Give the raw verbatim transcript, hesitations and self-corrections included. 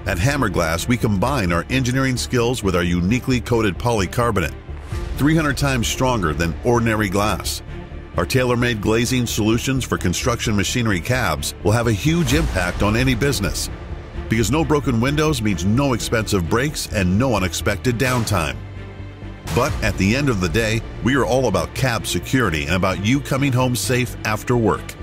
At Hammerglass, we combine our engineering skills with our uniquely coated polycarbonate, three hundred times stronger than ordinary glass. Our tailor-made glazing solutions for construction machinery cabs will have a huge impact on any business, because no broken windows means no expensive breaks and no unexpected downtime. But at the end of the day, we are all about cab security and about you coming home safe after work.